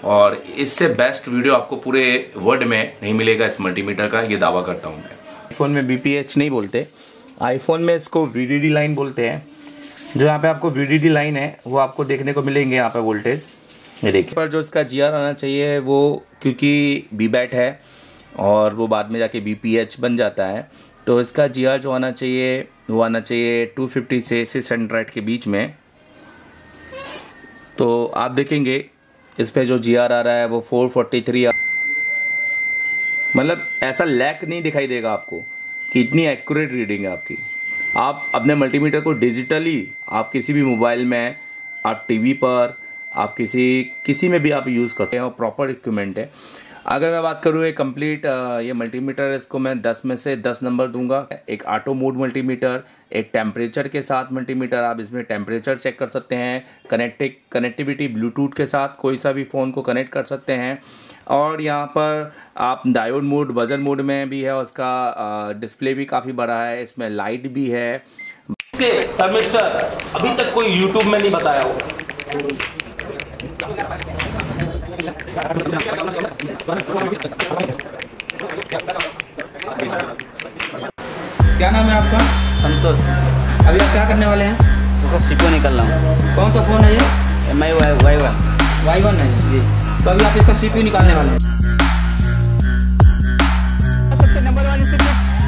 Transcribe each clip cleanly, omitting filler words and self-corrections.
और इससे best video आपको पूरे वर्ल्ड में नहीं मिलेगा इस मल्टीमीटर का, ये दावा करता हूँ मैं। आईफोन में BPH नहीं बोलते, आईफोन में इसको VDD लाइन बोलते हैं। जो यहाँ पे आपको VDD लाइन है वो आपको देखने को मिलेंगे यहाँ पे वोल्टेज, ये देखिए। पर जो इसका GR आना चाहिए वो, क्योंकि BBAT है और वो बाद में जाके BPH बन जाता है, तो इसका GR जो आना चाहिए वो आना चाहिए 250 से 600 के बीच में। तो आप देखेंगे इस पे जो GR आ रहा है वो 443, मतलब ऐसा लैक नहीं दिखाई देगा आपको कि इतनी एक्यूरेट रीडिंग है आपकी। आप अपने मल्टीमीटर को डिजिटली आप किसी भी मोबाइल में, आप टीवी पर, आप किसी में भी आप यूज़ कर सकते हैं और प्रॉपर इक्विपमेंट है। अगर मैं बात करूँ ये कंप्लीट ये मल्टीमीटर, इसको मैं 10 में से 10 नंबर दूंगा। एक ऑटो मोड मल्टीमीटर, एक टेम्परेचर के साथ मल्टीमीटर, आप इसमें टेम्परेचर चेक कर सकते हैं। कनेक्टिविटी ब्लूटूथ के साथ कोई सा भी फ़ोन को कनेक्ट कर सकते हैं। और यहाँ पर आप डायोड मोड, बजर मोड में भी है, उसका डिस्प्ले भी काफ़ी बड़ा है, इसमें लाइट भी है। थर्मिस्टर अभी तक कोई यूट्यूब में नहीं बताया हो। क्या नाम है आपका? संतोष। अभी आप क्या करने वाले हैं? तो सीपीयू निकल रहा हूँ। कौन सा फ़ोन है ये? MI Y1 है जी। तो अभी आप इसका CPU निकालने वाले हैं। सबसे नंबर 1 स्थिति।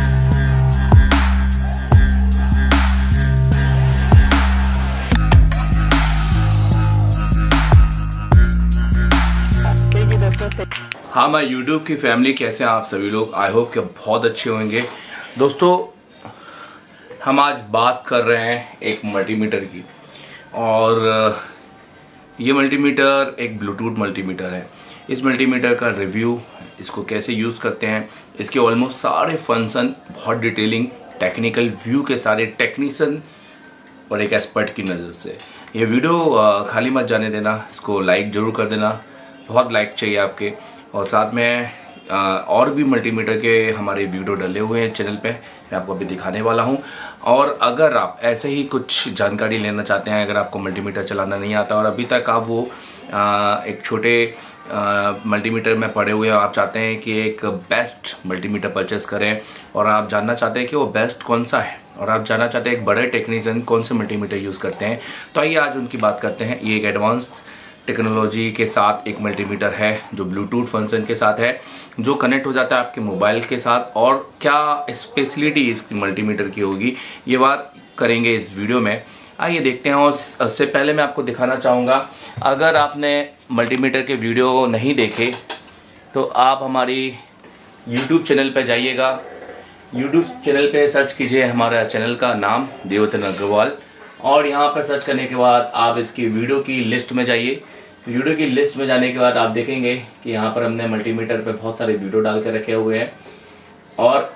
हाँ, मैं YouTube की फैमिली, कैसे हैं आप सभी लोग? आई होप कि बहुत अच्छे होंगे। दोस्तों, हम आज बात कर रहे हैं एक मल्टीमीटर की, और ये मल्टीमीटर एक ब्लूटूथ मल्टीमीटर है। इस मल्टीमीटर का रिव्यू, इसको कैसे यूज़ करते हैं, इसके ऑलमोस्ट सारे फंक्शन, बहुत डिटेलिंग टेक्निकल व्यू के सारे टेक्नीशियन और एक एक्सपर्ट की नज़र से। ये वीडियो खाली मत जाने देना, इसको लाइक ज़रूर कर देना, बहुत लाइक चाहिए आपके। और साथ में और भी मल्टीमीटर के हमारे वीडियो डले हुए हैं चैनल पे, मैं आपको अभी दिखाने वाला हूं। और अगर आप ऐसे ही कुछ जानकारी लेना चाहते हैं, अगर आपको मल्टीमीटर चलाना नहीं आता और अभी तक आप वो एक छोटे मल्टीमीटर में पड़े हुए हैं, आप चाहते हैं कि एक बेस्ट मल्टीमीटर परचेस करें, और आप जानना चाहते हैं कि वो बेस्ट कौन सा है, और आप जानना चाहते हैं एक बड़े टेक्नीशियन कौन से मल्टीमीटर यूज़ करते हैं, तो आइए आज उनकी बात करते हैं। ये एक एडवांस टेक्नोलॉजी के साथ एक मल्टीमीटर है जो ब्लूटूथ फंक्शन के साथ है, जो कनेक्ट हो जाता है आपके मोबाइल के साथ। और क्या स्पेशलिटी इस मल्टीमीटर की होगी, ये बात करेंगे इस वीडियो में। आइए देखते हैं। और उससे पहले मैं आपको दिखाना चाहूँगा, अगर आपने मल्टीमीटर के वीडियो नहीं देखे तो आप हमारी यूट्यूब चैनल पर जाइएगा। यूट्यूब चैनल पे सर्च कीजिए हमारा चैनल का नाम देवचंद अग्रवाल, और यहाँ पर सर्च करने के बाद आप इसकी वीडियो की लिस्ट में जाइए। वीडियो की लिस्ट में जाने के बाद आप देखेंगे कि यहाँ पर हमने मल्टीमीटर पे बहुत सारे वीडियो डाल के रखे हुए हैं। और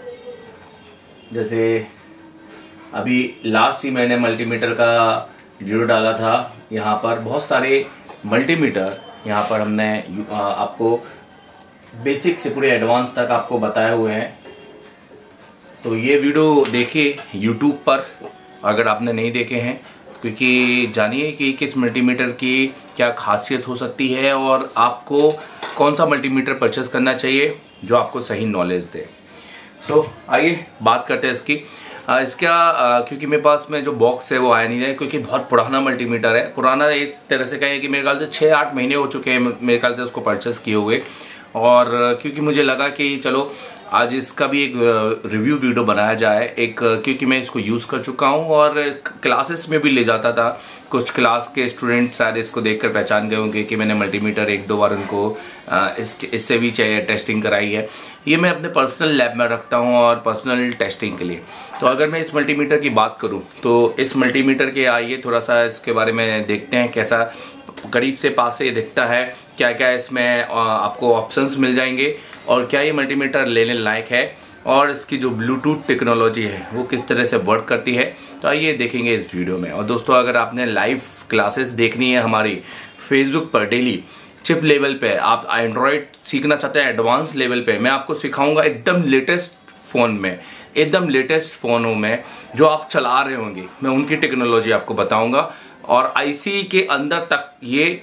जैसे अभी लास्ट ही मैंने मल्टीमीटर का वीडियो डाला था, यहाँ पर बहुत सारे मल्टीमीटर यहाँ पर हमने आपको बेसिक से पूरे एडवांस तक आपको बताए हुए हैं। तो ये वीडियो देखिए यूट्यूब पर अगर आपने नहीं देखे हैं, क्योंकि जानिए कि किस मल्टीमीटर की क्या खासियत हो सकती है और आपको कौन सा मल्टीमीटर परचेस करना चाहिए जो आपको सही नॉलेज दे। सो आइए बात करते हैं इसकी। क्योंकि मेरे पास में जो बॉक्स है वो आया नहीं है, क्योंकि बहुत पुराना मल्टीमीटर है। पुराना एक तरह से कहें कि मेरे ख्याल से 6-8 महीने हो चुके हैं मेरे ख्याल से उसको परचेस किए हुए। और क्योंकि मुझे लगा कि चलो आज इसका भी एक रिव्यू वीडियो बनाया जाए, क्योंकि मैं इसको यूज़ कर चुका हूँ और क्लासेस में भी ले जाता था। कुछ क्लास के स्टूडेंट शायद इसको देखकर पहचान गए होंगे कि मैंने मल्टीमीटर 1-2 बार उनको इससे भी चाहिए टेस्टिंग कराई है। ये मैं अपने पर्सनल लैब में रखता हूँ और पर्सनल टेस्टिंग के लिए। तो अगर मैं इस मल्टीमीटर की बात करूँ तो इस मल्टीमीटर के आइए थोड़ा सा इसके बारे में देखते हैं, कैसा करीब से पास से ये दिखता है, क्या क्या इसमें आपको ऑप्शंस मिल जाएंगे और क्या ये मल्टीमीटर लेने लायक है, और इसकी जो ब्लूटूथ टेक्नोलॉजी है वो किस तरह से वर्क करती है। तो आइए देखेंगे इस वीडियो में। और दोस्तों, अगर आपने लाइव क्लासेस देखनी है हमारी फेसबुक पर डेली चिप लेवल पे, आप एंड्रॉयड सीखना चाहते हैं एडवांस लेवल पे, मैं आपको सिखाऊंगा एकदम लेटेस्ट फ़ोन में, एकदम लेटेस्ट फ़ोनों में जो आप चला रहे होंगे, मैं उनकी टेक्नोलॉजी आपको बताऊंगा। और आईसी के अंदर तक ये कि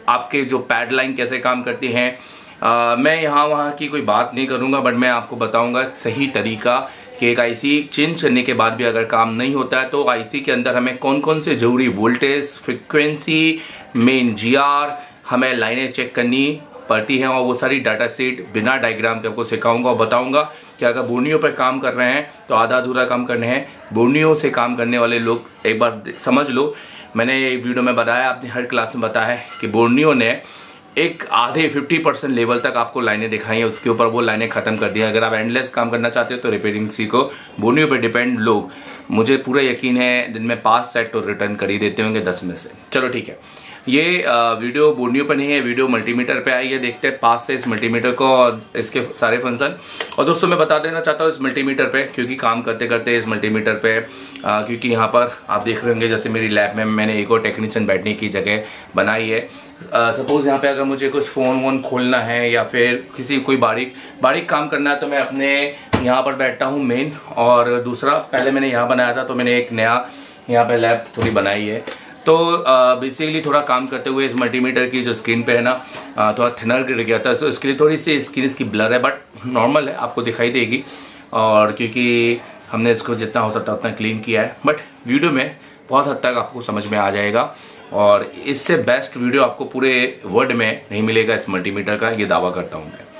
आपके जो पैडलाइन कैसे काम करती हैं। मैं यहाँ वहाँ की कोई बात नहीं करूँगा, बट मैं आपको बताऊँगा सही तरीका कि एक आईसी चेंज करने के बाद भी अगर काम नहीं होता है तो आईसी के अंदर हमें कौन कौन से जरूरी वोल्टेज, फ्रिक्वेंसी, मेन जीआर, हमें लाइनें चेक करनी पड़ती हैं, और वो सारी डाटा शीट बिना डायग्राम के आपको सिखाऊंगा और बताऊंगा कि अगर बोर्नियो पर काम कर रहे हैं तो आधा अधूरा काम करने हैं। बोर्नियो से काम करने वाले लोग एक बार समझ लो, मैंने वीडियो में बताया, आपने हर क्लास में बताया है कि बोर्नियो ने एक आधे 50% लेवल तक आपको लाइनें दिखाई हैं, उसके ऊपर वो लाइनें खत्म कर दी हैं। अगर आप एंडलेस काम करना चाहते हो तो रिपेयरिंग सीखो, बोर्नियो पे डिपेंड लोग, मुझे पूरा यकीन है दिन में 5 सेट तो रिटर्न कर ही देते होंगे 10 में से। चलो ठीक है, ये वीडियो बोर्नियो पर नहीं है, वीडियो मल्टीमीटर पे आई है। देखते हैं पास से इस मल्टीमीटर को और इसके सारे फंक्शन। और दोस्तों मैं बता देना चाहता हूँ इस मल्टीमीटर पे, क्योंकि काम करते करते इस मल्टीमीटर पे क्योंकि यहाँ पर आप देख रहे होंगे जैसे मेरी लैब में मैंने एक और टेक्नीशियन बैठने की जगह बनाई है। सपोज यहाँ पे अगर मुझे कुछ फ़ोन वोन खोलना है या फिर किसी कोई बारीक काम करना है तो मैं अपने यहाँ पर बैठता हूँ मेन। और दूसरा, पहले मैंने यहाँ बनाया था तो मैंने एक नया यहाँ पे लैब थोड़ी बनाई है। तो बेसिकली थोड़ा काम करते हुए इस मल्टीमीटर की जो स्क्रीन पे है ना थोड़ा थिनर गिर गया था, तो इसके लिए थोड़ी सी स्क्रीन इसकी ब्लर है, बट नॉर्मल है, आपको दिखाई देगी। और क्योंकि हमने इसको जितना हो सकता उतना क्लीन किया है, बट वीडियो में बहुत हद तक आपको समझ में आ जाएगा। और इससे बेस्ट वीडियो आपको पूरे वर्ल्ड में नहीं मिलेगा इस मल्टीमीटर का, ये दावा करता हूँ मैं।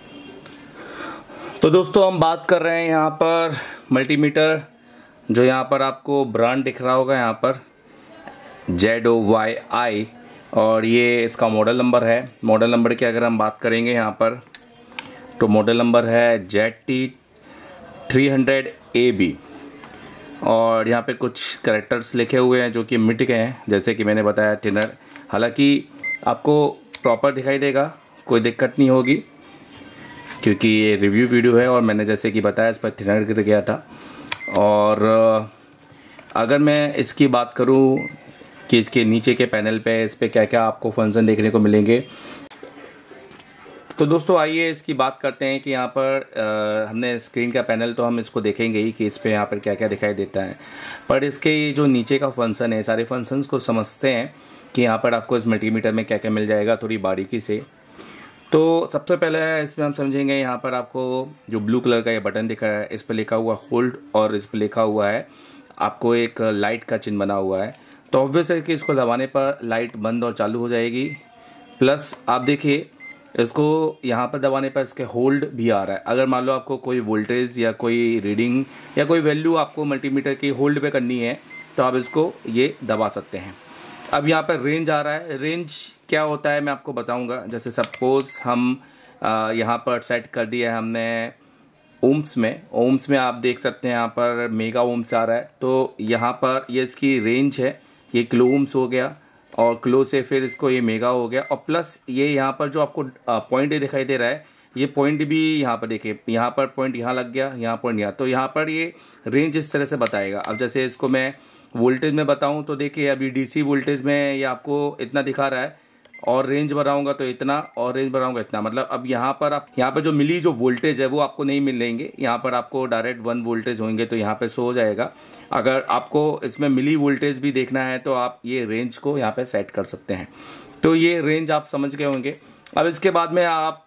तो दोस्तों हम बात कर रहे हैं यहाँ पर मल्टीमीटर, जो यहाँ पर आपको ब्रांड दिख रहा होगा यहाँ पर ZOYI, और ये इसका मॉडल नंबर है। मॉडल नंबर की अगर हम बात करेंगे यहाँ पर तो मॉडल नंबर है ZT300AB, और यहाँ पे कुछ कैरेक्टर्स लिखे हुए हैं जो कि मिट गए हैं, जैसे कि मैंने बताया थिनर। हालांकि आपको प्रॉपर दिखाई देगा, कोई दिक्कत नहीं होगी, क्योंकि ये रिव्यू वीडियो है और मैंने जैसे कि बताया इस पर थिनर गिर गया था। और अगर मैं इसकी बात करूँ कि इसके नीचे के पैनल पे इस पे क्या क्या आपको फंक्शन देखने को मिलेंगे, तो दोस्तों आइए इसकी बात करते हैं कि यहाँ पर हमने स्क्रीन का पैनल तो हम इसको देखेंगे ही कि इस पे यहाँ पर क्या क्या दिखाई देता है, पर इसके जो नीचे का फंक्शन है, सारे फंक्शंस को समझते हैं कि यहाँ पर आपको इस मल्टीमीटर में क्या क्या मिल जाएगा थोड़ी बारीकी से। तो सबसे पहले इसमें हम समझेंगे यहाँ पर आपको जो ब्लू कलर का ये बटन दिख रहा है, इस पर लिखा हुआ होल्ड, और इस पर लिखा हुआ है आपको एक लाइट का चिन्ह बना हुआ है। तो ऑब्वियस है कि इसको दबाने पर लाइट बंद और चालू हो जाएगी। प्लस आप देखिए इसको यहाँ पर दबाने पर इसके होल्ड भी आ रहा है। अगर मान लो आपको कोई वोल्टेज या कोई रीडिंग या कोई वैल्यू आपको मल्टीमीटर की होल्ड पे करनी है तो आप इसको ये दबा सकते हैं। अब यहाँ पर रेंज आ रहा है, रेंज क्या होता है मैं आपको बताऊंगा। जैसे सपोज हम यहाँ पर सेट कर दिया है हमने ओम्स में आप देख सकते हैं यहाँ पर मेगा ओम्स आ रहा है, तो यहाँ पर ये इसकी रेंज है, ये किलो ओम्स हो गया, और किलो से फिर इसको ये मेगा हो गया। और प्लस ये यहाँ पर जो आपको पॉइंट दिखाई दे रहा है, ये पॉइंट भी यहाँ पर देखिए, यहाँ पर पॉइंट यहाँ लग गया, यहाँ पॉइंट यहाँ, तो यहाँ पर ये रेंज इस तरह से बताएगा। अब जैसे इसको मैं वोल्टेज में बताऊँ तो देखिए अभी डीसी वोल्टेज में ये आपको इतना दिखा रहा है, और रेंज बढ़ाऊंगा तो इतना, और रेंज बढ़ाऊंगा इतना। मतलब अब यहाँ पर जो मिली जो वोल्टेज है वो आपको नहीं मिलेंगे, यहाँ पर आपको डायरेक्ट 1 वोल्टेज होंगे तो यहाँ पे शो हो जाएगा। अगर आपको इसमें मिली वोल्टेज भी देखना है तो आप ये रेंज को यहाँ पे सेट कर सकते हैं। तो ये रेंज आप समझ गए होंगे। अब इसके बाद में आप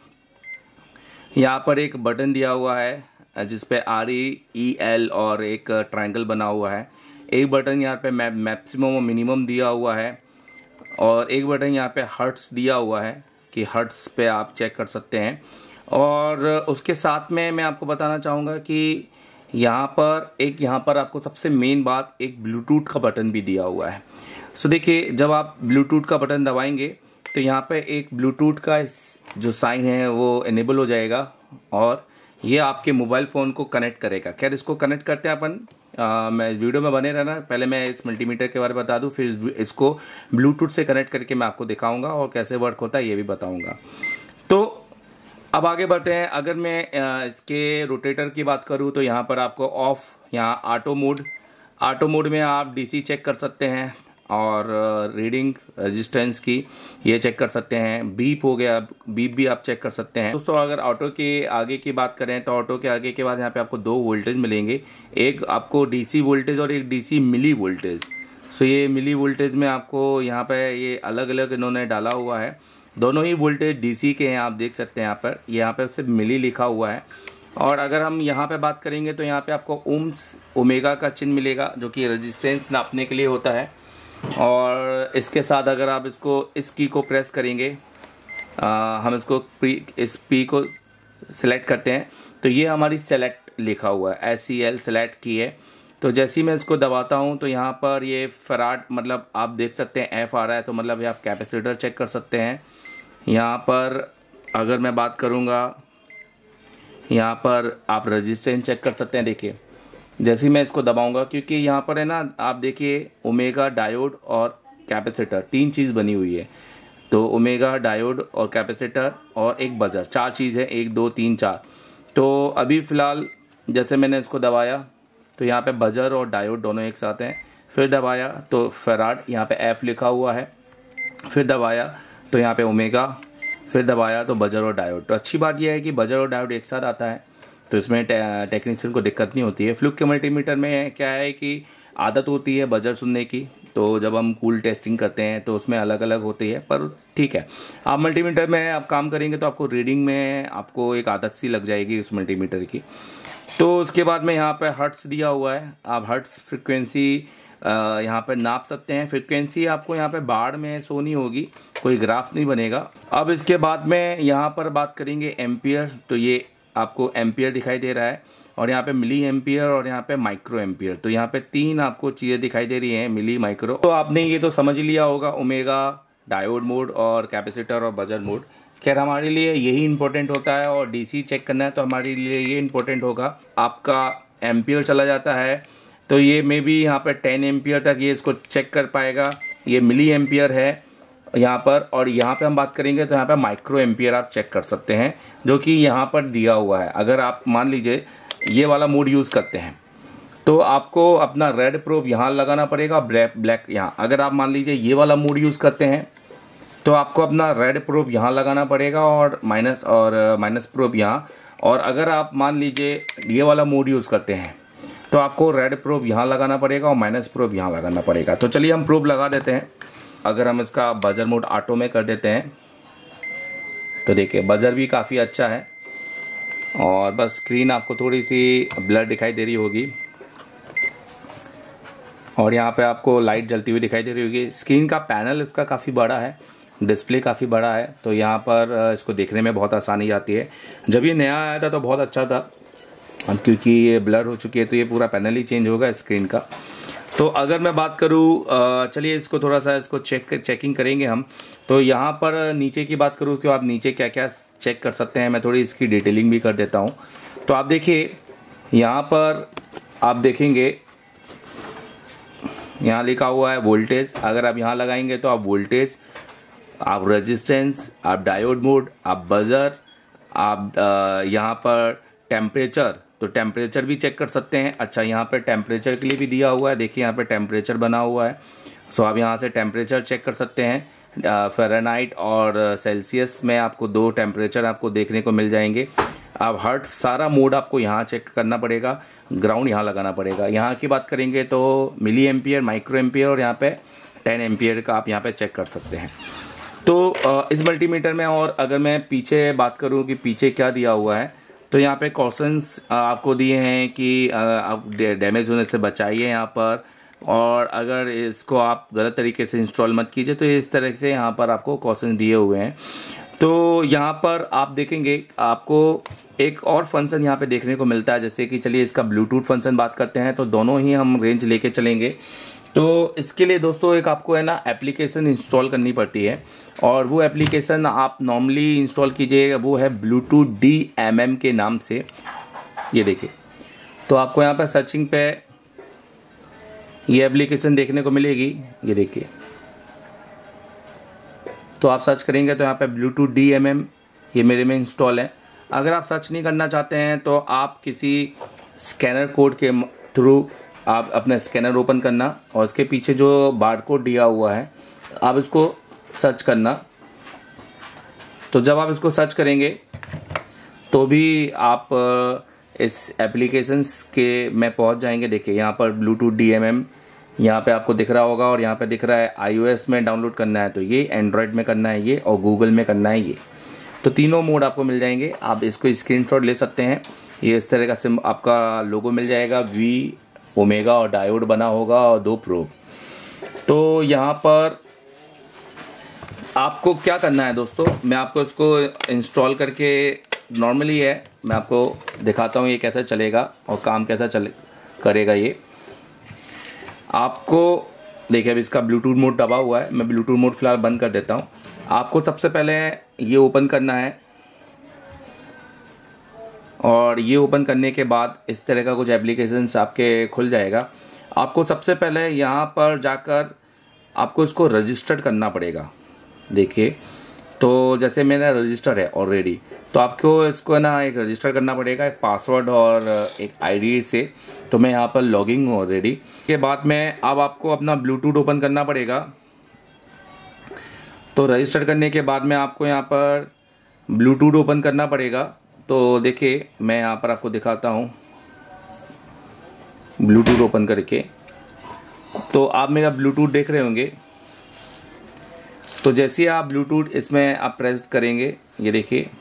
यहाँ पर एक बटन दिया हुआ है जिसपे REL और एक ट्रायंगल बना हुआ है। एक बटन यहाँ पे मैक्सिमम और मिनिमम दिया हुआ है, और एक बटन यहाँ पे हर्ट्स दिया हुआ है कि हर्ट्स पे आप चेक कर सकते हैं। और उसके साथ में मैं आपको बताना चाहूँगा कि यहाँ पर आपको सबसे मेन बात, एक ब्लूटूथ का बटन भी दिया हुआ है। सो देखिए जब आप ब्लूटूथ का बटन दबाएंगे तो यहाँ पे एक ब्लूटूथ का जो साइन है वो इनेबल हो जाएगा, और ये आपके मोबाइल फ़ोन को कनेक्ट करेगा। खैर इसको कनेक्ट करते हैं अपन, मैं वीडियो में बने रहना। पहले मैं इस मल्टीमीटर के बारे में बता दूं, फिर इसको ब्लूटूथ से कनेक्ट करके मैं आपको दिखाऊंगा और कैसे वर्क होता है ये भी बताऊंगा। तो अब आगे बढ़ते हैं। अगर मैं इसके रोटेटर की बात करूं तो यहाँ पर आपको ऑफ, यहाँ ऑटो मोड में आप डीसी चेक कर सकते हैं, और रीडिंग रेजिस्टेंस की ये चेक कर सकते हैं। बीप हो गया, बीप भी आप चेक कर सकते हैं। दोस्तों अगर ऑटो के आगे की बात करें तो ऑटो के आगे के बाद यहाँ पे आपको 2 वोल्टेज मिलेंगे, एक आपको डीसी वोल्टेज और एक डीसी मिली वोल्टेज। सो ये मिली वोल्टेज में आपको यहाँ पे ये अलग अलग इन्होंने डाला हुआ है। दोनों ही वोल्टेज डीसी के हैं, आप देख सकते हैं यहाँ पर सिर्फ मिली लिखा हुआ है। और अगर हम यहाँ पे बात करेंगे तो यहाँ पे आपको ओम्स ओमेगा का चिन्ह मिलेगा, जो कि रेजिस्टेंस नापने के लिए होता है। और इसके साथ अगर आप इस की को प्रेस करेंगे, हम इस पी को सिलेक्ट करते हैं तो ये हमारी सेलेक्ट लिखा हुआ है, SEL सेलेक्ट की है। तो जैसे ही मैं इसको दबाता हूँ तो यहाँ पर ये फराड मतलब आप देख सकते हैं F आ रहा है, तो मतलब आप कैपेसिटर चेक कर सकते हैं। यहाँ पर अगर मैं बात करूँगा, यहाँ पर आप रेजिस्टेंस चेक कर सकते हैं। देखिए जैसे ही मैं इसको दबाऊंगा, क्योंकि यहाँ पर है ना, आप देखिए ओमेगा, डायोड और कैपेसिटर 3 चीज़ बनी हुई है। तो ओमेगा, डायोड और कैपेसिटर और एक बजर, 4 चीज़ है, 1 2 3 4। तो अभी फ़िलहाल जैसे मैंने इसको दबाया तो यहाँ पे बजर और डायोड दोनों एक साथ हैं। फिर दबाया तो फराड, यहाँ पे F लिखा हुआ है। फिर दबाया तो यहाँ पे ओमेगा, फिर दबाया तो बजर और डायोड। तो अच्छी बात यह है कि बजर और डायोड एक साथ आता है, तो इसमें टेक्नीशियन को दिक्कत नहीं होती है। फ्लूक के मल्टीमीटर में क्या है कि आदत होती है बजर सुनने की, तो जब हम कूल टेस्टिंग करते हैं तो उसमें अलग अलग होती है, पर ठीक है। आप मल्टीमीटर में आप काम करेंगे तो आपको रीडिंग में आपको एक आदत सी लग जाएगी उस मल्टीमीटर की। तो उसके बाद में यहाँ पे हर्ट्स दिया हुआ है, आप हर्ट्स फ्रिक्वेंसी यहाँ पे नाप सकते हैं। फ्रिक्वेंसी आपको यहाँ पे बार में शो नहीं होगी, कोई ग्राफ नहीं बनेगा। अब इसके बाद में यहाँ पर बात करेंगे एम्पियर, तो ये आपको एम्पियर दिखाई दे रहा है, और यहाँ पे मिली एम्पियर और यहाँ पे माइक्रो एम्पियर। तो यहाँ पे 3 आपको चीज़ें दिखाई दे रही हैं, मिली, माइक्रो। तो आपने ये तो समझ लिया होगा, ओमेगा, डायोड मोड और कैपेसिटर और बजर मोड। खैर हमारे लिए यही इंपॉर्टेंट होता है, और डीसी चेक करना है तो हमारे लिए ये इंपॉर्टेंट होगा। आपका एम्पियर चला जाता है तो ये मे बी यहाँ पर 10 एम्पियर तक ये इसको चेक कर पाएगा। ये मिली एम्पियर है यहाँ पर, और यहाँ पे हम बात करेंगे तो यहाँ पे माइक्रो एम्पियर आप चेक कर सकते हैं, जो कि यहाँ पर दिया हुआ है। अगर आप मान लीजिए ये वाला मोड यूज़ करते हैं तो आपको अपना रेड प्रोब यहाँ लगाना पड़ेगा, ब्लैक यहाँ। अगर आप मान लीजिए ये वाला मोड यूज़ करते हैं तो आपको अपना रेड प्रोब यहाँ लगाना पड़ेगा और माइनस प्रोब यहाँ। और अगर आप मान लीजिए ये वाला मोड यूज़ करते हैं तो आपको रेड प्रोब यहाँ लगाना पड़ेगा और माइनस प्रोब यहाँ लगाना पड़ेगा। तो चलिए हम प्रोब लगा देते हैं। अगर हम इसका बजर मोड ऑटो में कर देते हैं तो देखिए बजर भी काफ़ी अच्छा है, और बस स्क्रीन आपको थोड़ी सी ब्लर दिखाई दे रही होगी, और यहाँ पे आपको लाइट जलती हुई दिखाई दे रही होगी। स्क्रीन का पैनल इसका काफ़ी बड़ा है, डिस्प्ले काफ़ी बड़ा है, तो यहाँ पर इसको देखने में बहुत आसानी आती है। जब ये नया आया था तो बहुत अच्छा था, अब क्योंकि ये ब्लर हो चुकी है तो ये पूरा पैनल ही चेंज होगा स्क्रीन का। तो अगर मैं बात करूँ, चलिए इसको थोड़ा सा इसको चेकिंग करेंगे हम। तो यहाँ पर नीचे की बात करूँ कि आप नीचे क्या क्या चेक कर सकते हैं, मैं थोड़ी इसकी डिटेलिंग भी कर देता हूँ। तो आप देखिए यहाँ पर आप देखेंगे यहाँ लिखा हुआ है वोल्टेज। अगर आप यहाँ लगाएंगे तो आप वोल्टेज, आप रेजिस्टेंस, आप डायोड मोड, आप बजर, आप यहाँ पर टेम्परेचर, तो टेम्परेचर भी चेक कर सकते हैं। अच्छा, यहाँ पे टेम्परेचर के लिए भी दिया हुआ है, देखिए यहाँ पे टेम्परेचर बना हुआ है। सो आप यहाँ से टेम्परेचर चेक कर सकते हैं। फ़ारेनहाइट और सेल्सियस में आपको 2 टेम्परेचर आपको देखने को मिल जाएंगे। अब हर्ट्ज सारा मोड आपको यहाँ चेक करना पड़ेगा, ग्राउंड यहाँ लगाना पड़ेगा। यहाँ की बात करेंगे तो मिली एम्पियर, माइक्रो एम्पियर और यहाँ पे 10 एम्पियर का आप यहाँ पे चेक कर सकते हैं। तो इस मल्टीमीटर में, और अगर मैं पीछे बात करूँ कि पीछे क्या दिया हुआ है, तो यहाँ पे कॉशंस आपको दिए हैं कि आप डैमेज होने से बचाइए यहाँ पर, और अगर इसको आप गलत तरीके से इंस्टॉल मत कीजिए। तो इस तरह से यहाँ पर आपको कॉशंस दिए हुए हैं। तो यहाँ पर आप देखेंगे आपको एक और फंक्शन यहाँ पे देखने को मिलता है, जैसे कि चलिए इसका ब्लूटूथ फंक्शन बात करते हैं। तो दोनों ही हम रेंज लेके चलेंगे। तो इसके लिए दोस्तों एक आपको है ना एप्लीकेशन इंस्टॉल करनी पड़ती है, और वो एप्लीकेशन आप नॉर्मली इंस्टॉल कीजिएगा, वो है ब्लूटूथ DMM के नाम से। ये देखिए, तो आपको यहाँ पर सर्चिंग पे ये एप्लीकेशन देखने को मिलेगी, ये देखिए। तो आप सर्च करेंगे तो यहाँ पे ब्लूटूथ DMM ये मेरे में इंस्टॉल है। अगर आप सर्च नहीं करना चाहते हैं तो आप किसी स्कैनर कोड के थ्रू आप अपना स्कैनर ओपन करना, और उसके पीछे जो बार कोड दिया हुआ है आप इसको सर्च करना। तो जब आप इसको सर्च करेंगे तो भी आप इस एप्लीकेशंस के में पहुंच जाएंगे। देखिए यहाँ पर ब्लूटूथ DMM यहाँ पे आपको दिख रहा होगा, और यहाँ पे दिख रहा है iOS में डाउनलोड करना है तो ये, एंड्रॉयड में करना है ये, और गूगल में करना है ये। तो तीनों मोड आपको मिल जाएंगे। आप इसको स्क्रीनशॉट ले सकते हैं। ये इस तरह का सिम आपका लोगो मिल जाएगा, वी ओमेगा और डायोड बना होगा और 2 प्रोब। तो यहाँ पर आपको क्या करना है दोस्तों, मैं आपको इसको इंस्टॉल करके, नॉर्मली है, मैं आपको दिखाता हूँ ये कैसा चलेगा और काम कैसा करेगा ये। आपको देखिए अभी इसका ब्लूटूथ मोड दबा हुआ है, मैं ब्लूटूथ मोड फिलहाल बंद कर देता हूँ। आपको सबसे पहले ये ओपन करना है, और ये ओपन करने के बाद इस तरह का कुछ एप्लीकेशंस आपके खुल जाएगा। आपको सबसे पहले यहाँ पर जाकर आपको इसको रजिस्टर करना पड़ेगा। देखिए, तो जैसे मेरा रजिस्टर है ऑलरेडी, तो आपको इसको ना एक रजिस्टर करना पड़ेगा, एक पासवर्ड और एक आईडी से। तो मैं यहाँ पर लॉगिंग हूँ ऑलरेडी। के बाद में अब आपको अपना ब्लूटूथ ओपन करना पड़ेगा। तो रजिस्टर करने के बाद में आपको यहाँ पर ब्लूटूथ ओपन करना पड़ेगा। तो देखिए मैं यहाँ पर आपको दिखाता हूँ ब्लूटूथ ओपन करके। तो आप मेरा ब्लूटूथ देख रहे होंगे। तो जैसे आप ब्लूटूथ इसमें आप प्रेस करेंगे, ये देखिए,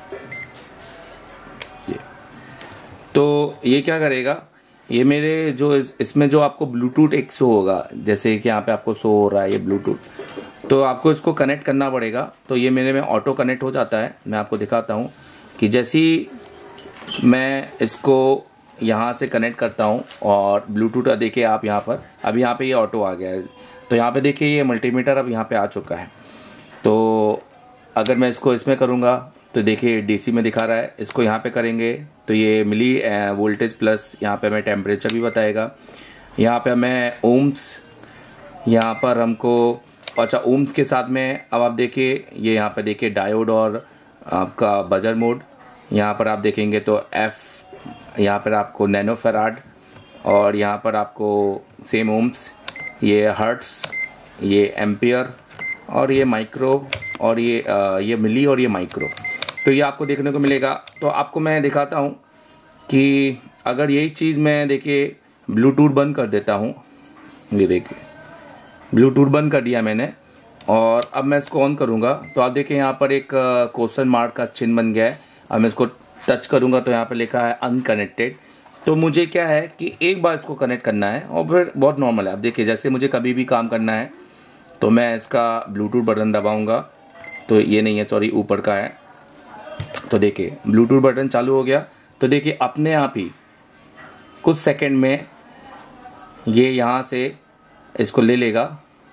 ये तो ये क्या करेगा, ये मेरे जो इसमें जो आपको ब्लूटूथ एक शो होगा, जैसे कि यहाँ पे आपको शो हो रहा है ये ब्लूटूथ, तो आपको इसको कनेक्ट करना पड़ेगा। तो ये मेरे में ऑटो कनेक्ट हो जाता है। मैं आपको दिखाता हूँ कि जैसी मैं इसको यहाँ से कनेक्ट करता हूँ और ब्लूटूथ, देखिए आप यहाँ पर, अब यहाँ पे ये ऑटो आ गया है। तो यहाँ पे देखिए ये मल्टीमीटर अब यहाँ पे आ चुका है। तो अगर मैं इसको इसमें करूँगा तो देखिए डीसी में दिखा रहा है। इसको यहाँ पे करेंगे तो ये मिली वोल्टेज प्लस, यहाँ पे हमें टेम्परेचर भी बताएगा। यहाँ पे हमें ओम्स, यहाँ पर हमको, अच्छा ओम्स के साथ में अब आप देखिए ये यहाँ पे देखिए डायोड और आपका बजर मोड। यहाँ पर आप देखेंगे तो एफ, यहाँ पर आपको नैनो फैराड, और यहाँ पर आपको सेम ओम्स, ये हर्ट्स, ये एम्पियर, और ये माइक्रो, और ये मिली, और ये माइक्रो। तो ये आपको देखने को मिलेगा। तो आपको मैं दिखाता हूँ कि अगर यही चीज़ मैं देखिए ब्लूटूथ बंद कर देता हूँ, ये देखिए ब्लूटूथ बंद कर दिया मैंने, और अब मैं इसको ऑन करूँगा तो आप देखिए यहाँ पर एक क्वेश्चन मार्क का चिन्ह बन गया है। अब मैं इसको टच करूँगा तो यहाँ पर लिखा है अनकनेक्टेड। तो मुझे क्या है कि एक बार इसको कनेक्ट करना है और फिर बहुत नॉर्मल है। अब देखिए जैसे मुझे कभी भी काम करना है तो मैं इसका ब्लूटूथ बटन दबाऊंगा, तो ये नहीं है, सॉरी ऊपर का है। तो देखिए ब्लूटूथ बटन चालू हो गया। तो देखिए अपने आप ही कुछ सेकंड में ये यहाँ से इसको ले लेगा।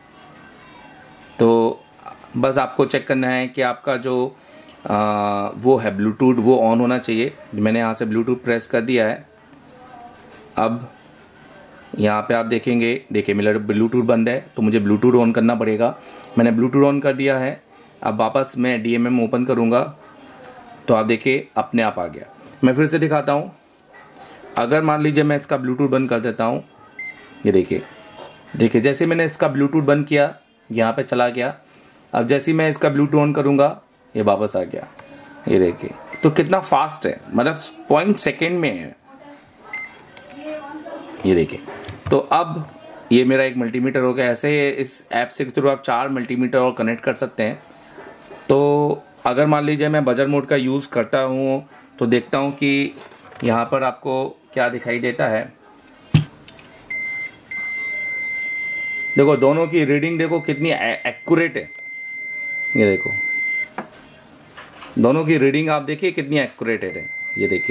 तो बस आपको चेक करना है कि आपका जो वो है ब्लूटूथ वो ऑन होना चाहिए। मैंने यहाँ से ब्लूटूथ प्रेस कर दिया है। अब यहाँ पे आप देखेंगे, देखिए मेरा ब्लूटूथ बंद है तो मुझे ब्लूटूथ ऑन करना पड़ेगा। मैंने ब्लूटूथ ऑन कर दिया है। अब वापस मैं DMM ओपन करूँगा तो आप देखिए अपने आप आ गया। मैं फिर से दिखाता हूँ। अगर मान लीजिए मैं इसका ब्लूटूथ बंद कर देता हूँ, ये देखिए जैसे मैंने इसका ब्लूटूथ बंद किया यहाँ पे चला गया। अब जैसे ही मैं इसका ब्लूटूथ ऑन करूँगा ये वापस आ गया। ये देखिए तो कितना फास्ट है, मतलब 0.1 सेकेंड में है। ये देखिए तो अब ये मेरा एक मल्टीमीटर हो गया। ऐसे इस ऐप से थ्रू आप 4 मल्टीमीटर और कनेक्ट कर सकते हैं। तो अगर मान लीजिए मैं बजर मोड का यूज़ करता हूँ तो देखता हूँ कि यहाँ पर आपको क्या दिखाई देता है। देखो दोनों की रीडिंग देखो कितनी एक्यूरेट है। ये देखो दोनों की रीडिंग आप देखिए कितनी एक्यूरेट है। ये देखिए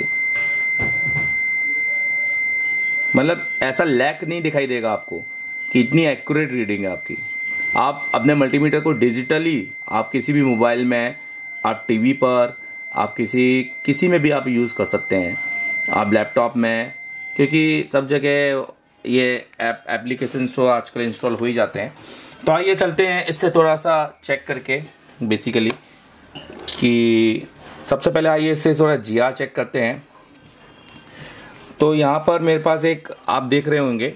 मतलब ऐसा लैक नहीं दिखाई देगा आपको कि इतनी एक्यूरेट रीडिंग है आपकी। आप अपने मल्टीमीटर को डिजिटली आप किसी भी मोबाइल में, आप टीवी पर, आप किसी में भी आप यूज़ कर सकते हैं, आप लैपटॉप में, क्योंकि सब जगह ये एप्लीकेशन तो आजकल इंस्टॉल हो ही जाते हैं। तो आइए चलते हैं इससे थोड़ा सा चेक करके बेसिकली कि सबसे पहले आइए इससे थोड़ा GR चेक करते हैं। तो यहाँ पर मेरे पास एक आप देख रहे होंगे,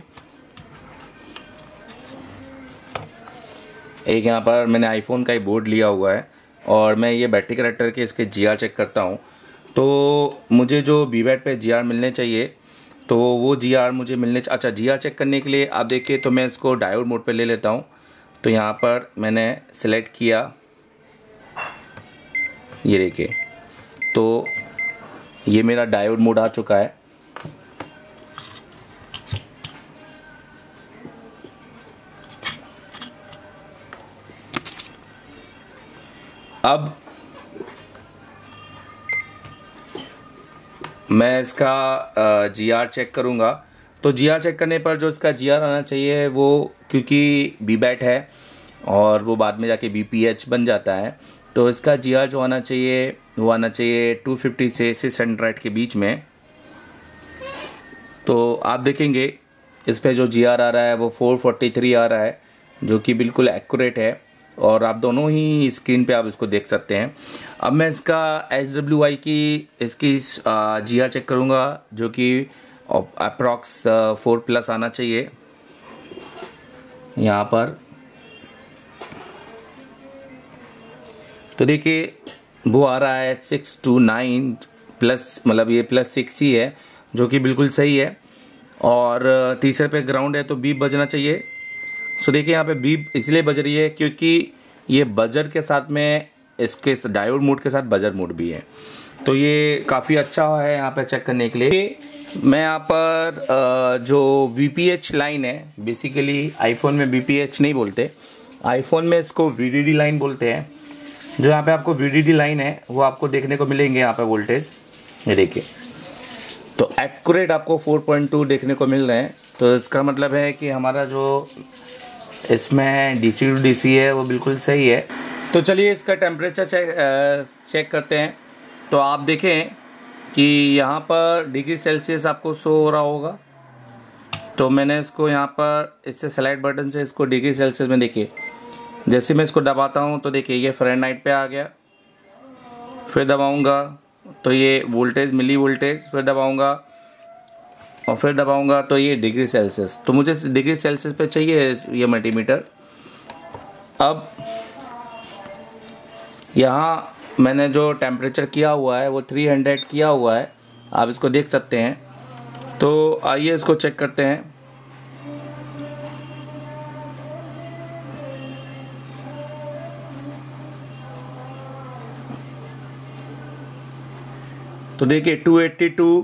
एक यहाँ पर मैंने आईफोन का ही बोर्ड लिया हुआ है और मैं ये बैटरी कनेक्टर के इसके GR चेक करता हूँ। तो मुझे जो BBAT पे GR मिलने चाहिए तो वो GR मुझे मिलने अच्छा GR चेक करने के लिए आप देखिए तो मैं इसको डायोड मोड पे ले लेता हूँ। तो यहाँ पर मैंने सेलेक्ट किया, ये देखिए तो ये मेरा डायोड मोड आ चुका है। अब मैं इसका GR चेक करूंगा। तो GR चेक करने पर जो इसका GR आना चाहिए वो, क्योंकि BBAT है और वो बाद में जाके BPH बन जाता है, तो इसका GR जो आना चाहिए वो आना चाहिए 250 से 600 के बीच में। तो आप देखेंगे इस पे जो GR आ रहा है वो 443 आ रहा है, जो कि बिल्कुल एक्यूरेट है और आप दोनों ही स्क्रीन पे आप इसको देख सकते हैं। अब मैं इसका SWI की इसकी GR चेक करूंगा, जो कि अप्रॉक्स 4+ आना चाहिए यहाँ पर। तो देखिए वो आ रहा है 629 प्लस, मतलब ये +6 ही है, जो कि बिल्कुल सही है। और तीसरे पे ग्राउंड है तो बीप बजना चाहिए। सो देखिए यहाँ पे बीप इसलिए बज रही है क्योंकि ये बजर के साथ में इसके डायोड मोड के साथ बजर मोड भी है, तो ये काफ़ी अच्छा है यहाँ पे चेक करने के लिए। मैं यहाँ पर जो VPH लाइन है, बेसिकली आईफोन में VPH नहीं बोलते, आईफोन में इसको VDD लाइन बोलते हैं। जो यहाँ पे आपको VDD लाइन है वो आपको देखने को मिलेंगे यहाँ पे वोल्टेज, ये देखिए तो एक्यूरेट आपको 4.2 देखने को मिल रहे हैं। तो इसका मतलब है कि हमारा जो इसमें DC to DC है वो बिल्कुल सही है। तो चलिए इसका टेम्परेचर चेक करते हैं। तो आप देखें कि यहाँ पर डिग्री सेल्सियस आपको शो हो रहा होगा। तो मैंने इसको यहाँ पर इससे स्लाइड बटन से इसको डिग्री सेल्सियस में देखिए, जैसे मैं इसको दबाता हूँ तो देखिए ये फ़ारेनहाइट पे आ गया। फिर दबाऊँगा तो ये वोल्टेज मिली वोल्टेज, फिर दबाऊँगा और फिर दबाऊंगा तो ये डिग्री सेल्सियस। तो मुझे डिग्री सेल्सियस पे चाहिए ये मल्टीमीटर। अब यहाँ मैंने जो टेम्परेचर किया हुआ है वो 300 किया हुआ है, आप इसको देख सकते हैं। तो आइए इसको चेक करते हैं। तो देखिए 282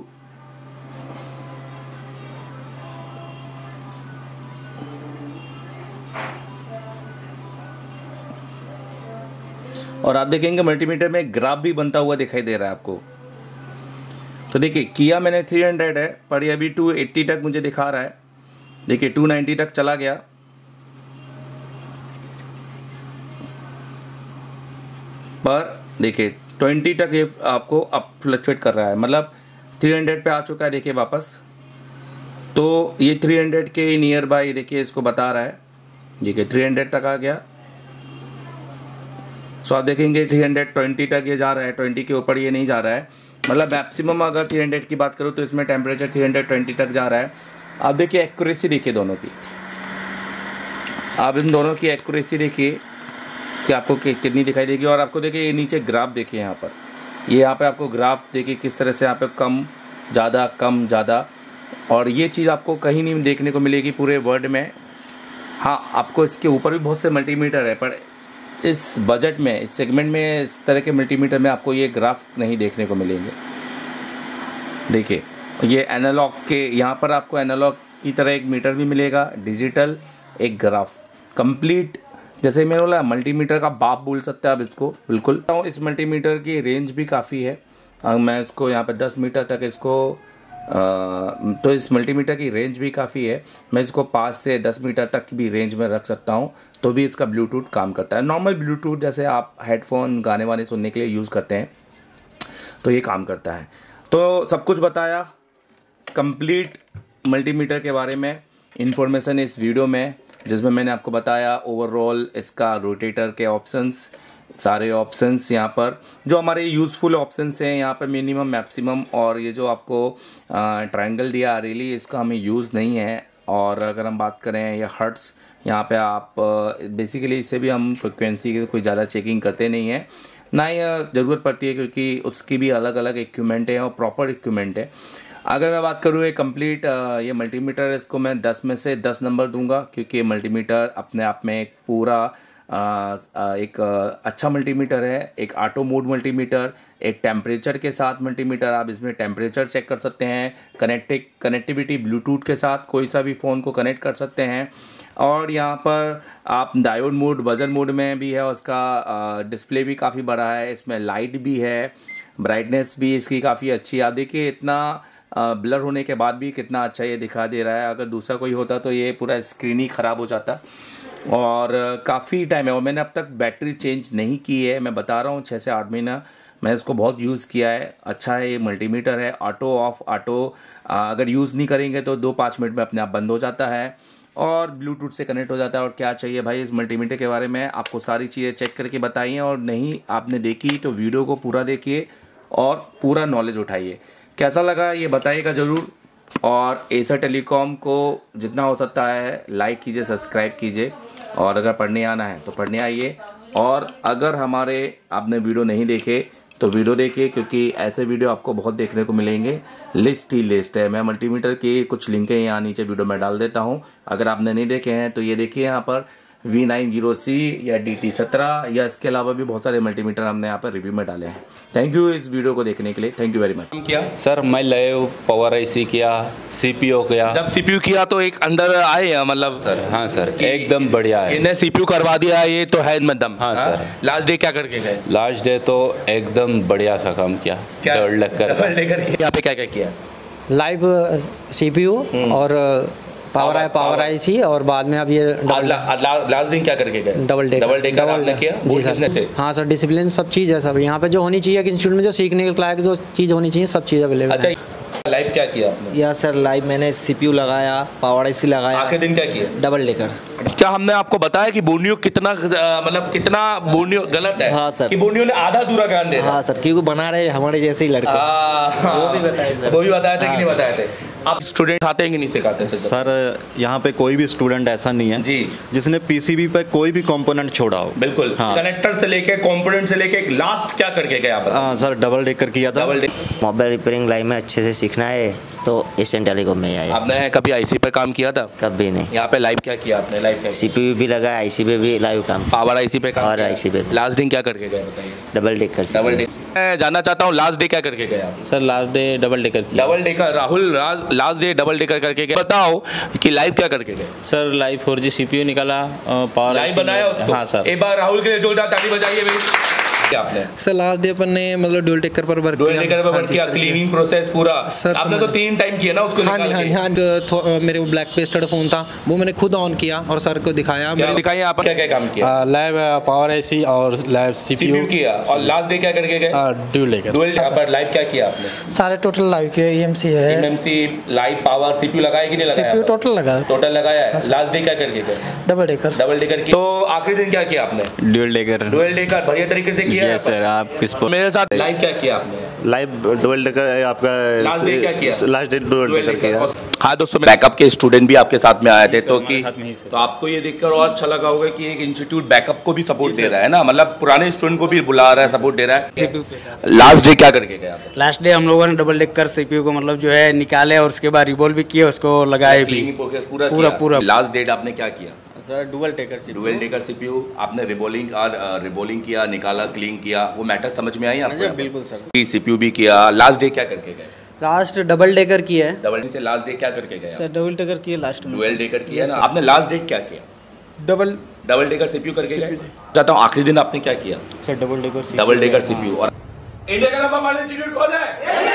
और आप देखेंगे मल्टीमीटर में ग्राफ भी बनता हुआ दिखाई दे रहा है आपको। तो देखिए किया मैंने 300 है, पर ये अभी 280 तक मुझे दिखा रहा है। देखिए 290 तक चला गया, पर देखिए 20 तक ये आपको अप फ्लक्चुएट कर रहा है, मतलब 300 पे आ चुका है। देखिए वापस तो ये 300 के नियर बाय देखिए इसको बता रहा है। देखिए 300 तक आ गया। सो आप देखेंगे 320 तक ये जा रहा है, 20 के ऊपर ये नहीं जा रहा है। मतलब मैक्सिमम अगर 300 की बात करूँ तो इसमें टेम्परेचर 320 तक जा रहा है। आप देखिए एक्यूरेसी देखिए दोनों की, आप इन दोनों की एक्यूरेसी देखिए कि आपको कितनी दिखाई देगी। और आपको देखिए ये नीचे ग्राफ देखिए, यहाँ पर ये यहाँ पे आपको ग्राफ देखिए किस तरह से यहाँ पे कम ज़्यादा। और ये चीज़ आपको कहीं नहीं देखने को मिलेगी पूरे वर्ल्ड में। हाँ, आपको इसके ऊपर भी बहुत से मल्टीमीटर है, पर इस बजट में, इस सेगमेंट में, इस तरह के मल्टीमीटर में आपको ये ग्राफ नहीं देखने को मिलेंगे। देखिए ये एनालॉग के, यहाँ पर आपको एनालॉग की तरह एक मीटर भी मिलेगा, डिजिटल एक ग्राफ कंप्लीट। जैसे मैंने बोला मल्टीमीटर का बाप बोल सकते हैं आप इसको, बिल्कुल। इस मल्टीमीटर की रेंज भी काफ़ी है। मैं इसको यहाँ पे 10 मीटर तक इसको तो इस मल्टीमीटर की रेंज भी काफ़ी है। मैं इसको 5 से 10 मीटर तक भी रेंज में रख सकता हूँ, तो भी इसका ब्लूटूथ काम करता है। नॉर्मल ब्लूटूथ जैसे आप हेडफोन गाने वाने सुनने के लिए यूज़ करते हैं, तो ये काम करता है। तो सब कुछ बताया कंप्लीट मल्टीमीटर के बारे में, इंफॉर्मेशन इस वीडियो में, जिसमें मैंने आपको बताया ओवरऑल इसका रोटेटर के ऑप्शंस, सारे ऑप्शंस यहाँ पर जो हमारे यूज़फुल ऑप्शंस हैं यहाँ पर मिनिमम मैक्सिमम। और ये जो आपको ट्रायंगल दिया रियली इसका हमें यूज़ नहीं है। और अगर हम बात करें ये हर्ट्स, यहाँ पे आप बेसिकली इससे भी हम फ्रिक्वेंसी की कोई ज़्यादा चेकिंग करते नहीं है, ना ही ज़रूरत पड़ती है, क्योंकि उसकी भी अलग अलग इक्विपमेंट है और प्रॉपर इक्विपमेंट है। अगर मैं बात करूँ ये कंप्लीट ये मल्टीमीटर, इसको मैं 10 में से 10 नंबर दूंगा, क्योंकि मल्टीमीटर अपने आप में एक पूरा एक अच्छा मल्टीमीटर है। एक ऑटो मोड मल्टीमीटर, एक टेम्परेचर के साथ मल्टीमीटर, आप इसमें टेम्परेचर चेक कर सकते हैं, कनेक्टिविटी ब्लूटूथ के साथ कोई सा भी फ़ोन को कनेक्ट कर सकते हैं। और यहाँ पर आप डायोड मोड, बजर मोड में भी है, उसका डिस्प्ले भी काफ़ी बड़ा है, इसमें लाइट भी है, ब्राइटनेस भी इसकी काफ़ी अच्छी है। आप देखिए इतना ब्लर होने के बाद भी कितना अच्छा ये दिखा दे रहा है। अगर दूसरा कोई होता तो ये पूरा स्क्रीन ही ख़राब हो जाता। और काफ़ी टाइम है, और मैंने अब तक बैटरी चेंज नहीं की है, मैं बता रहा हूँ 6 से 8 महीना मैं इसको बहुत यूज़ किया है। अच्छा है, ये मल्टीमीटर है, ऑटो ऑफ ऑटो, अगर यूज़ नहीं करेंगे तो 2-5 मिनट में अपने आप बंद हो जाता है और ब्लूटूथ से कनेक्ट हो जाता है। और क्या चाहिए भाई इस मल्टीमीटर के बारे में, आपको सारी चीज़ें चेक करके बताइए, और नहीं आपने देखी तो वीडियो को पूरा देखिए और पूरा नॉलेज उठाइए। कैसा लगा ये बताइएगा ज़रूर, और एसर टेलीकॉम को जितना हो सकता है लाइक कीजिए, सब्सक्राइब कीजिए, और अगर पढ़ने आना है तो पढ़ने आइए। और अगर हमारे आपने वीडियो नहीं देखे तो वीडियो देखिए, क्योंकि ऐसे वीडियो आपको बहुत देखने को मिलेंगे। लिस्ट ही लिस्ट है, मैं मल्टीमीटर की कुछ लिंकें यहाँ नीचे वीडियो में डाल देता हूँ, अगर आपने नहीं देखे हैं तो ये देखिए यहाँ पर V90C या DT17 या इसके अलावा भी बहुत सारे मल्टीमीटर हमने यहाँ पर रिव्यू में डाले हैं। थैंक यू इस वीडियो को देखने के लिए, थैंक यू वेरी मच। किया सर, मैं लाइव पावर आईसी किया, CPU किया। जब CPU किया तो एक अंदर आए हैं मतलब सर? हाँ सर, एकदम बढ़िया है। इन्हें CPU करवा दिया, ये तो है दम। हाँ सर। लास्ट डे क्या करके गए? लास्ट डे तो एकदम बढ़िया सा काम किया, डबल डेकर। यहाँ पे क्या क्या किया? लाइव CPU और पावर आईसी, और बाद में अब ये लास्ट दिन क्या करके गए? डबल डेकर आपने किया? जी सर। हाँ सर, डिसिप्लिन सब चीज़ है सर यहाँ पे, जो होनी चाहिए कि इंस्टीट्यूट में जो सीखने के लायक जो चीज़ होनी चाहिए सब चीज़ अवेलेबल है। अच्छा, लाइव क्या किया आपने? या सर लाइव मैंने CPU लगाया, पावर आईसी लगाया। आखिरी दिन क्या किया? Double decker. क्या हमने आपको बताया कि बोर्नियो कितना मतलब कितना बोर्नियो गलत है? हाँ सर। कि बोर्नियो ने आधा अधूरा ज्ञान दे। हाँ सर, क्योंकि बना रहे हमारे जैसे ही लड़के। वो भी बताए थे, वो भी बताया था कि नहीं बताए थे? आप स्टूडेंट आते हैं कि नहीं सिखाते थे? सर यहाँ पे कोई भी स्टूडेंट ऐसा नहीं है जी जिसने PCB पे कोई भी कंपोनेंट छोड़ा हो। बिल्कुल। हाँ। कनेक्टर से लेके कंपोनेंट से लेके लास्ट क्या करके गए आप? हाँ सर, डबल डेकर किया था। Double decker. Mobile repairing line में अच्छे से सीखना है तो एशियन टेलीकॉम में आए। आपने कभी आईसी पे काम किया था? कभी नहीं। यहाँ पे लाइव क्या किया आपने? लाइव क्या? CPU भी लगा, आईसी पे भी लाइव काम। पावर आईसी पे काम? और आईसी पे। लास्ट दिन क्या करके गए बताइए? Double decker. Double decker. मैं जानना चाहता हूँ लास्ट डे क्या करके गए आप? Sir last day double decker किया। Double decker. Rahul last day double decker करके गए, बताओ कि लाइव क्या करके गए? सर लाइव 4G CPU निकाला, पावर लाइव बनाया उसको? हाँ सर। एक बार राहुल के लिए जोरदार ताली बजाइए भाई। क्या आपने? सर लास्ट डे अपन ने मतलब डुअल डेकर पर वर्क किया। डुअल डेकर पर वर्क किया, क्लीनिंग प्रोसेस पूरा सर आपने तो 3 टाइम किया ना उसको? हाँ मेरे को ब्लैक पेस्टेड फोन था, वो मैंने खुद ऑन किया और सर को दिखाया। दिखाइए आप क्या क्या काम किया? लाइव पावर आईसी और लाइव CPU किया। और लास्ट डे क्या करके गए? Dual decker. डुअल पर लाइव क्या किया आपने? सारे टोटल लाइव के EMC है, EMC लाइव पावर CPU लगाया कि नहीं लगाया? CPU टोटल लगा, टोटल लगाया है। लास्ट डे क्या करके गए? Double decker. डबल डेकर की। तो आखिरी दिन क्या किया आपने? Dual decker. डुअल डेकर बढ़िया तरीके से किया है सर। आप किस मेरे साथ लाइव क्या किया आपने? लाइव डुअल डेकर आपका लास्ट डे क्या किया? लास्ट डे डुअल डेकर किया। हाँ दोस्तों, बैकअप के स्टूडेंट भी आपके साथ में आए थे, तो कि तो आपको ये देखकर और अच्छा लगा होगा कि एक इंस्टीट्यूट बैकअप को भी सपोर्ट दे रहा है ना, मतलब पुराने स्टूडेंट को भी बुला रहा है, सपोर्ट दे रहा है। लास्ट डे क्या करके गए आप? लास्ट डे हम लोगों ने डबल डेकर CPU को मतलब जो है निकाले और उसके बाद रिवॉल्व भी किए, उसको लगाए भी पूरा। लास्ट डेट आपने क्या किया? सर डुअल डेकर CPU आपने रिबोलिंग किया, निकाला, क्लीन किया, वो मैटर समझ में आई आपको? बिल्कुल सर। CPU भी किया। लास्ट डे क्या करके गए? लास्ट डबल डेकर किया है। डबल से लास्ट डे क्या करके गए? सर डबल डेकर किया लास्ट में। डुअल डेकर किया ना आपने? लास्ट डे क्या किया? डबल डेकर CPU करके गए। चाहता हूँ आखिरी दिन आपने क्या किया? Sir double decker CPU। और इंडिया का नंबर 1 इंस्टीट्यूट कौन है?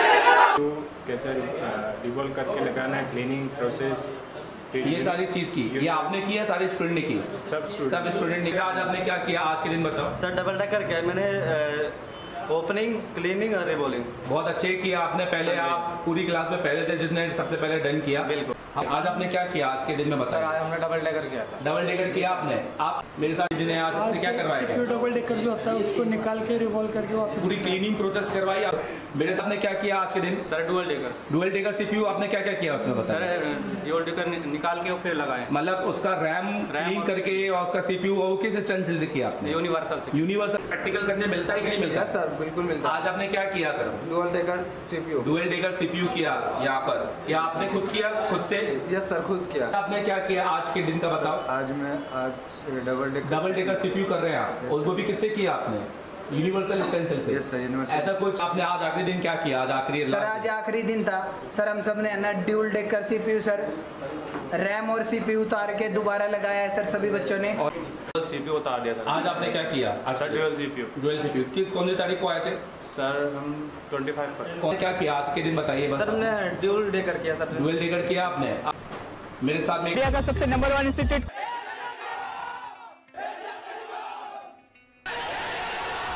कैसे रिवॉल्व करके लगाना है, क्लीनिंग प्रोसेस, ये सारी चीज की, ये आपने किया, सारे स्टूडेंट ने की? सब स्टूडेंट ने। आज आपने क्या किया आज के दिन बताओ? सर डबल डेकर क्या है, मैंने ओपनिंग, क्लीनिंग और रिवॉल्विंग। बहुत अच्छे किया आपने। पहले आप पूरी क्लास में पहले थे जिसने सबसे पहले डन किया। बिल्कुल। आज आपने क्या किया आज के दिन में बताया? आज हमने डबल डेकर किया सर। डबल डेकर किया आपने? आप मेरे साथ जिन्हें आज आपसे क्या करवाएगा? डबल डेकर जो होता है उसको निकाल के रिवॉल्व करके वापस पूरी क्लीनिंग प्रोसेस करवाई आप। मेरे साथ ने क्या किया आज के दिन? सर डुअल डेकर सीपीयू आपने क्या क्या किया उसमें बताया? सर डुअल डेकर निकाल के फिर लगाए, मतलब उसका रैम क्लीन करके और उसका सीपीयू वो किस स्ट्रेंथ से किया आपने? यूनिवर्सल प्रैक्टिकल करने मिलता है कि नहीं मिलता? सर बिल्कुल मिलता आज आपने क्या किया करो? डुअल डेकर सीपीयू किया यहाँ पर, या आपने खुद किया खुद से? यस सर खुद किया। आपने क्या किया आज के दिन का बताओ? आज डबल डेकर सीपीयू कर रहे हैं आप, और वो भी किससे किया आपने? यूनिवर्सल स्टेंसिल से। Yes sir universal. ऐसा कुछ आपने आज आखिरी दिन क्या किया? आज आखिरी सर आज आखिरी दिन था सर, हम सब ने ना dual decker CPU sir RAM और सीपीयू उतार के दोबारा लगाया है सर सभी बच्चों ने, और सीपीयू उतार दिया था। आज आपने क्या किया? Sir dual CPU. कौन सी तारीख को आए थे सर? हम 25 पर। क्या किया आज के दिन बताइए बस। सर हमने ड्यूल डेकर किया सर। डुअल डेकर किया आपने? मेरे साथ में इंडिया का सबसे नंबर 1 इंस्टीट्यूट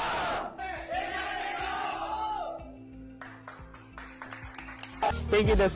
ठीक है।